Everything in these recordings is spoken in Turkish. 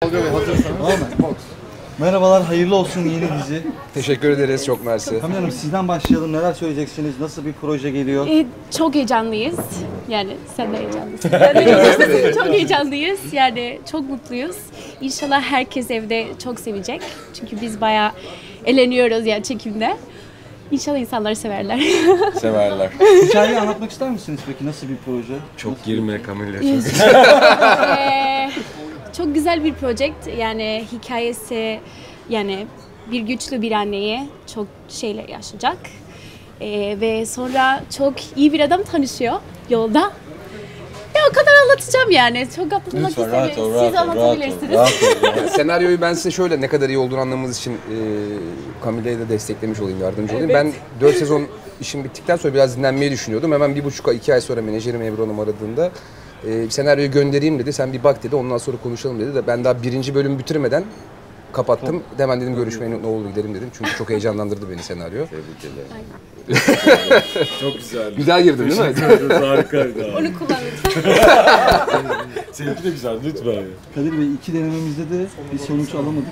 Tolga Bey hazırsanız. Tamam mı? Merhabalar, hayırlı olsun yeni dizi. Teşekkür ederiz, çok mersi. Kamil Hanım sizden başlayalım. Neler söyleyeceksiniz? Nasıl bir proje geliyor? Çok heyecanlıyız. Yani sen de heyecanlısın. Ben de heyecanlıyım. Çok heyecanlıyız. Yani çok mutluyuz. İnşallah herkes evde çok sevecek. Çünkü biz bayağı eğleniyoruz yani çekimde. İnşallah insanlar severler. Severler. Hikayeyi anlatmak ister misiniz peki? Nasıl bir proje? Çok girme Kamil'le. Çok güzel bir proje. Yani hikayesi yani bir güçlü bir anneye çok şeyler yaşayacak. Ve sonra çok iyi bir adam tanışıyor yolda. Ya o kadar anlatacağım yani. Çok anlatmak istemiyorum. Siz anlatabilirsiniz. Senaryoyu ben size şöyle ne kadar iyi olduğunu anlamanız için Camile'yi de desteklemiş olayım, yardımcı olayım. Ben 4 sezon işim bittikten sonra biraz dinlenmeyi düşünüyordum. Hemen 1,5 ay 2 ay sonra menajerim Ebru Hanım aradığında senaryoyu göndereyim dedi. Sen bir bak dedi. Ondan sonra konuşalım dedi de ben daha 1. bölümü bitirmeden kapattım. Hemen dedim görüşmeye ne olur gidelim dedim. Çünkü çok heyecanlandırdı beni senaryo. Tebrik ederim. Çok güzeldi. Güzel girdin değil mi? Harikaydı abi. Onu kullan lütfen. Seninki de güzel lütfen. Kadir Bey 2 denememizde de bir sonuç alamadık.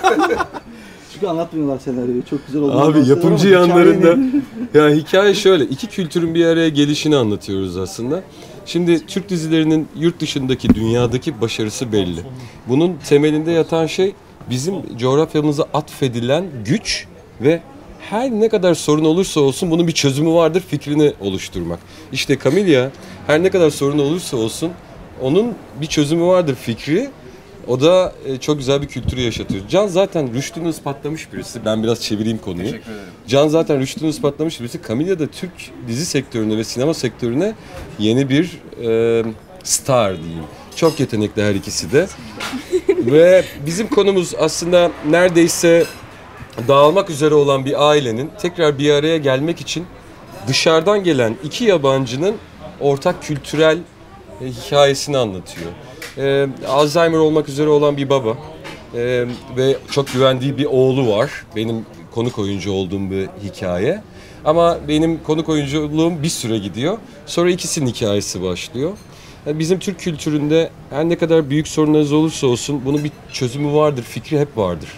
Çünkü anlatmıyorlar senaryoyu. Çok güzel oldu. Abi yapımcı yanlarında ya hikaye şöyle, iki kültürün bir araya gelişini anlatıyoruz aslında. Şimdi Türk dizilerinin yurt dışındaki, dünyadaki başarısı belli. Bunun temelinde yatan şey bizim coğrafyamıza atfedilen güç ve her ne kadar sorun olursa olsun bunun bir çözümü vardır fikrini oluşturmak. İşte Camilla her ne kadar sorun olursa olsun onun bir çözümü vardır fikri. O da çok güzel bir kültürü yaşatıyor. Can zaten rüştünü ispatlamış birisi. Ben biraz çevireyim konuyu. Teşekkür ederim. Can zaten rüştünü ispatlamış birisi. Camilla da Türk dizi sektörüne ve sinema sektörüne yeni bir star diyeyim. Çok yetenekli her ikisi de. Ve bizim konumuz aslında neredeyse dağılmak üzere olan bir ailenin tekrar bir araya gelmek için dışarıdan gelen iki yabancının ortak kültürel hikayesini anlatıyor. Alzheimer olmak üzere olan bir baba ve çok güvendiği bir oğlu var. Benim konuk oyuncu olduğum bir hikaye. Ama benim konuk oyunculuğum bir süre gidiyor. Sonra ikisinin hikayesi başlıyor. Yani bizim Türk kültüründe her ne kadar büyük sorunlarınız olursa olsun bunun bir çözümü vardır, fikri hep vardır.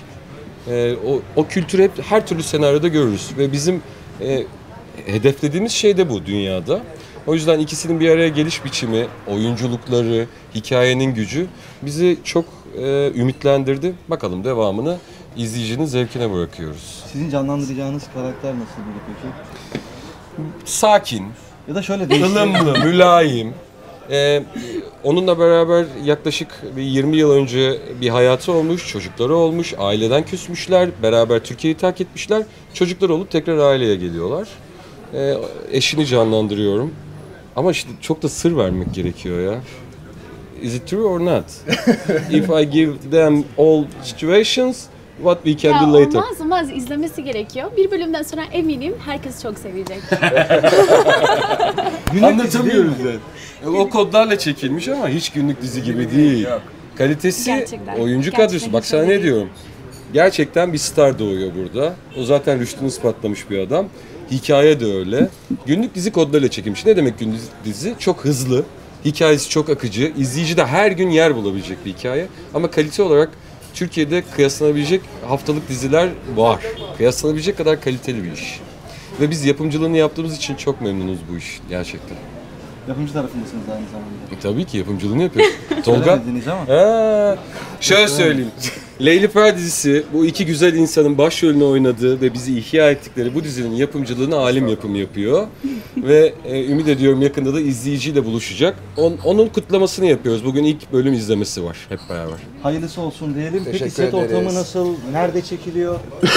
O kültürü hep her türlü senaryoda görürüz ve bizim hedeflediğimiz şey de bu dünyada. O yüzden ikisinin bir araya geliş biçimi, oyunculukları, hikayenin gücü bizi çok ümitlendirdi. Bakalım devamını izleyicinin zevkine bırakıyoruz. Sizin canlandıracağınız karakter nasıl biri peki? Sakin, Ya da şöyle değiştirelim. ılımlı, mülayim. Onunla beraber yaklaşık 20 yıl önce bir hayatı olmuş, çocukları olmuş, aileden küsmüşler, beraber Türkiye'yi terk etmişler. Çocuklar olup tekrar aileye geliyorlar. Eşini canlandırıyorum. Ama işte çok da sır vermek gerekiyor ya. Is it true or not? If I give them all situations, what we can do later? Olmaz izlemesi gerekiyor. Bir bölümden sonra eminim herkes çok sevecek. Anlatamıyoruz yani. O kodlarla çekilmiş ama hiç günlük dizi gibi değil. Kalitesi, Gerçekten. oyuncu Gerçekten kadrosu. Bak hiç sana öyle ne değil. diyorum. Gerçekten bir star doğuyor burada. O zaten rüştünü ispatlamış bir adam. Hikaye de öyle. Günlük dizi kodlarıyla çekilmiş. Ne demek günlük dizi? Çok hızlı. Hikayesi çok akıcı. İzleyici de her gün yer bulabilecek bir hikaye. Ama kalite olarak Türkiye'de kıyaslanabilecek haftalık diziler var. Kıyaslanabilecek kadar kaliteli bir iş. Ve biz yapımcılığını yaptığımız için çok memnunuz bu iş gerçekten. Yapımcı tarafındasınız aynı zamanda. Tabii ki yapımcılığını yapıyoruz. Tolga? Söylemediniz ama. Şöyle söyleyeyim. Leyli Fer dizisi bu iki güzel insanın başrolünü oynadığı ve bizi ihya ettikleri bu dizinin yapımcılığını Alim Yapım yapıyor. Ve ümit ediyorum yakında da izleyiciyle buluşacak. Onun kutlamasını yapıyoruz. Bugün ilk bölüm izlemesi var hep beraber. Hayırlısı olsun diyelim. Peki Teşekkür set ederiz. ortamı nasıl? Nerede çekiliyor?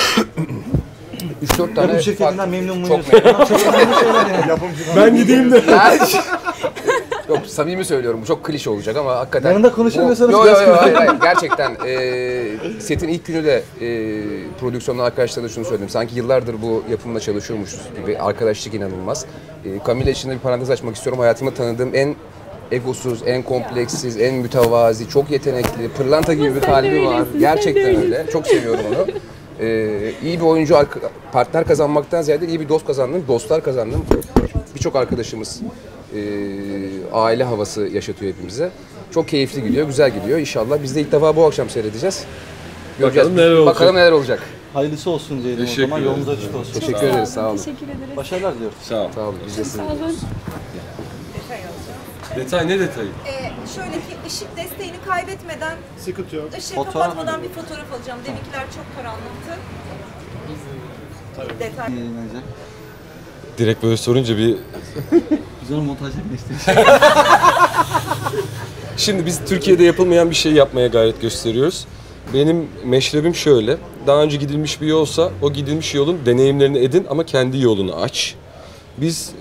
3-4 tane Bu şirketinden memnun muyuz? Çok memnunum. Çok önemli şeyler yani. Yapımcıdan. Ben gideyim de. Yok samimi söylüyorum, bu çok klişe olacak ama hakikaten... Yanında konuşamıyorsanız Yok biraz hayır. Gerçekten setin ilk günü de prodüksiyonlu arkadaşlara şunu söyledim. Sanki yıllardır bu yapımda çalışıyormuşuz gibi. Arkadaşlık inanılmaz. Camilla için de bir parantez açmak istiyorum. Hayatımda tanıdığım en egosuz, en kompleksiz, en mütevazi, çok yetenekli, pırlanta gibi bir kalbi var. Gerçekten öyle. Çok seviyorum onu. İyi bir oyuncu partner kazanmaktan ziyade iyi bir dost kazandım, dostlar kazandım. Birçok arkadaşımız aile havası yaşatıyor hepimize. Çok keyifli gidiyor, güzel gidiyor. İnşallah biz de ilk defa bu akşam seyredeceğiz. Bakalım neler olacak. Bakalım neler olacak. Hayırlısı olsun diyelim o Teşekkür zaman. ederim. Yolunuz açık olsun. Teşekkür ederiz, sağ olun. Teşekkür ederiz. Başarılar diliyoruz. Sağ ol. Sağ olun, biz de size. Sağ olun. Detay ne detayı? Şöyle ki ışık desteğini kaybetmeden, Sıkıntı yok. ışığı Fotoğraf kapatmadan mı? bir fotoğraf alacağım. Deminkiler çok karanlıktı. Detay. İyi yayınlanacak. Direkt böyle sorunca bir... Biz onu montajla birleştireceğiz. Şimdi biz Türkiye'de yapılmayan bir şey yapmaya gayret gösteriyoruz. Benim meşrebim şöyle. Daha önce gidilmiş bir yolsa o gidilmiş yolun deneyimlerini edin ama kendi yolunu aç. Biz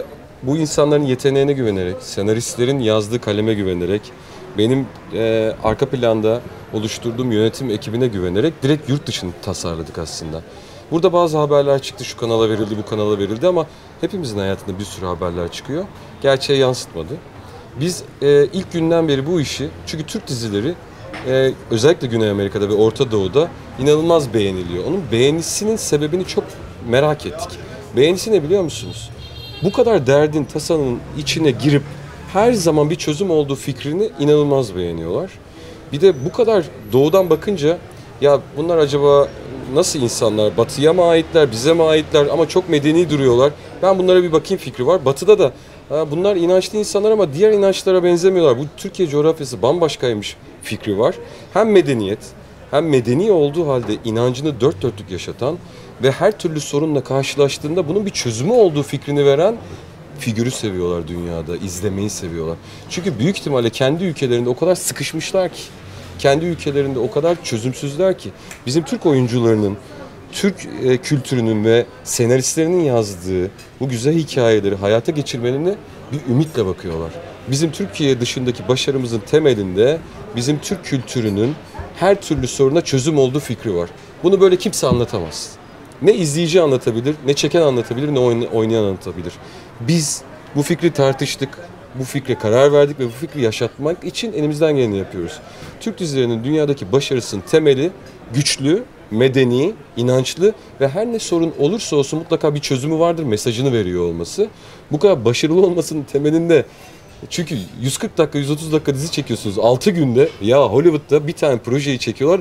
bu insanların yeteneğine güvenerek, senaristlerin yazdığı kaleme güvenerek, benim arka planda oluşturduğum yönetim ekibine güvenerek direkt yurt dışını tasarladık aslında. Burada bazı haberler çıktı, şu kanala verildi, bu kanala verildi ama hepimizin hayatında bir sürü haberler çıkıyor. Gerçeği yansıtmadı. Biz ilk günden beri bu işi, çünkü Türk dizileri özellikle Güney Amerika'da ve Orta Doğu'da inanılmaz beğeniliyor. Onun beğenisinin sebebini çok merak ettik. Beğenisi ne biliyor musunuz? Bu kadar derdin, tasanın içine girip her zaman bir çözüm olduğu fikrini inanılmaz beğeniyorlar. Bir de bu kadar doğudan bakınca ya bunlar acaba nasıl insanlar? Batıya mı aitler, bize mi aitler ama çok medeni duruyorlar. Ben bunlara bir bakayım fikri var. Batıda da bunlar inançlı insanlar ama diğer inançlara benzemiyorlar. Bu Türkiye coğrafyası bambaşkaymış fikri var. Hem medeniyet hem medeni olduğu halde inancını dört dörtlük yaşatan ve her türlü sorunla karşılaştığında bunun bir çözümü olduğu fikrini veren figürü seviyorlar dünyada, izlemeyi seviyorlar. Çünkü büyük ihtimalle kendi ülkelerinde o kadar sıkışmışlar ki, kendi ülkelerinde o kadar çözümsüzler ki, bizim Türk oyuncularının, Türk kültürünün ve senaristlerinin yazdığı bu güzel hikayeleri hayata geçirmelerine bir ümitle bakıyorlar. Bizim Türkiye dışındaki başarımızın temelinde bizim Türk kültürünün her türlü soruna çözüm olduğu fikri var. Bunu böyle kimse anlatamaz. Ne izleyici anlatabilir, ne çeken anlatabilir, ne oynayan anlatabilir. Biz bu fikri tartıştık, bu fikre karar verdik ve bu fikri yaşatmak için elimizden geleni yapıyoruz. Türk dizilerinin dünyadaki başarısının temeli güçlü, medeni, inançlı ve her ne sorun olursa olsun mutlaka bir çözümü vardır mesajını veriyor olması. Bu kadar başarılı olmasının temelinde, çünkü 140 dakika, 130 dakika dizi çekiyorsunuz 6 günde, ya Hollywood'da bir tane projeyi çekiyorlar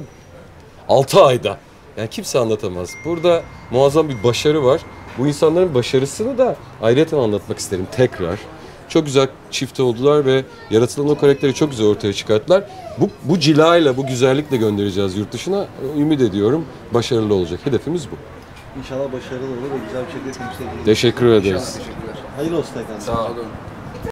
6 ayda. Yani kimse anlatamaz. Burada muazzam bir başarı var. Bu insanların başarısını da ayrıyeten anlatmak isterim tekrar. Çok güzel çift oldular ve yaratılan o karakteri çok güzel ortaya çıkarttılar. Bu cilayla, bu güzellikle göndereceğiz yurt dışına. Ümit ediyorum başarılı olacak. Hedefimiz bu. İnşallah başarılı olur ve güzel bir şekilde temsil edilir. Teşekkür ederiz. Teşekkürler. Hayırlı olsun tekrar. Sağ olun.